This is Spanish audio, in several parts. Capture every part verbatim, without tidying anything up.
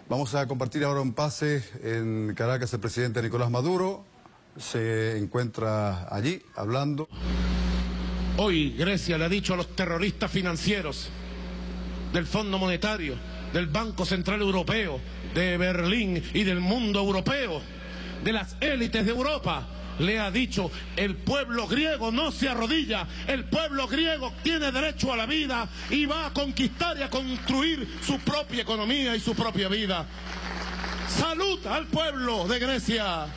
Vamos a compartir ahora un pase en Caracas. El presidente Nicolás Maduro se encuentra allí hablando. Hoy Grecia le ha dicho a los terroristas financieros del Fondo Monetario, del Banco Central Europeo, de Berlín y del mundo europeo, de las élites de Europa, le ha dicho: el pueblo griego no se arrodilla, el pueblo griego tiene derecho a la vida y va a conquistar y a construir su propia economía y su propia vida. ¡Salud al pueblo de Grecia!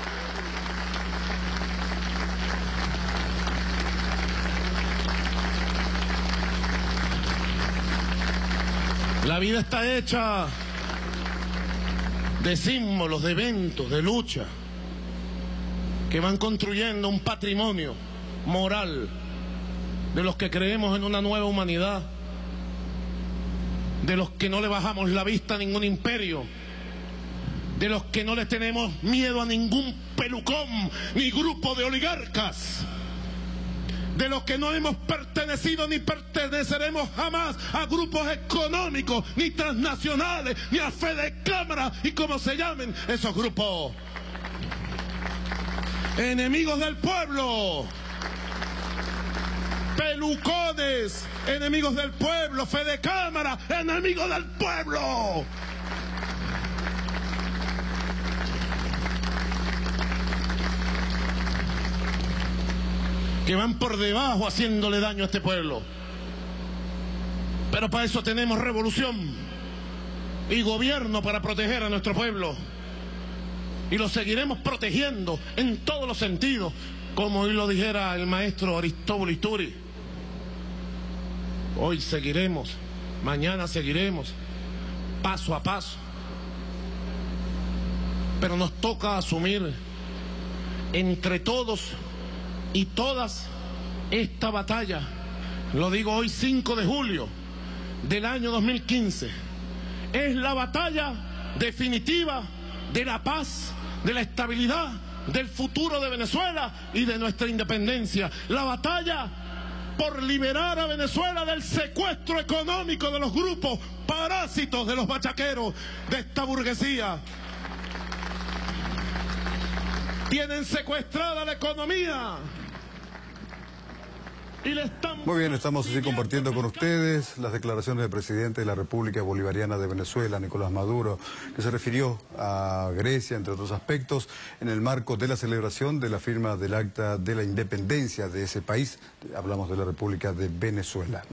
La vida está hecha de símbolos, de eventos, de lucha, que van construyendo un patrimonio moral de los que creemos en una nueva humanidad, de los que no le bajamos la vista a ningún imperio, de los que no le tenemos miedo a ningún pelucón ni grupo de oligarcas, de los que no hemos pertenecido ni perteneceremos jamás a grupos económicos, ni transnacionales, ni a Fede Cámara y como se llamen esos grupos. Enemigos del pueblo, pelucones, enemigos del pueblo, Fede Cámara, enemigos del pueblo. Que van por debajo haciéndole daño a este pueblo. Pero para eso tenemos revolución y gobierno para proteger a nuestro pueblo. Y lo seguiremos protegiendo en todos los sentidos, como hoy lo dijera el maestro Aristóbulo Isturi. Hoy seguiremos, mañana seguiremos, paso a paso. Pero nos toca asumir entre todos y todas esta batalla. Lo digo hoy, cinco de julio del año dos mil quince. Es la batalla definitiva de la paz, de la estabilidad, del futuro de Venezuela y de nuestra independencia. La batalla por liberar a Venezuela del secuestro económico de los grupos parásitos, de los bachaqueros, de esta burguesía. Tienen secuestrada la economía. Y le están... Muy bien, estamos así compartiendo con ustedes las declaraciones del presidente de la República Bolivariana de Venezuela, Nicolás Maduro, que se refirió a Grecia, entre otros aspectos, en el marco de la celebración de la firma del Acta de la Independencia de ese país. Hablamos de la República de Venezuela.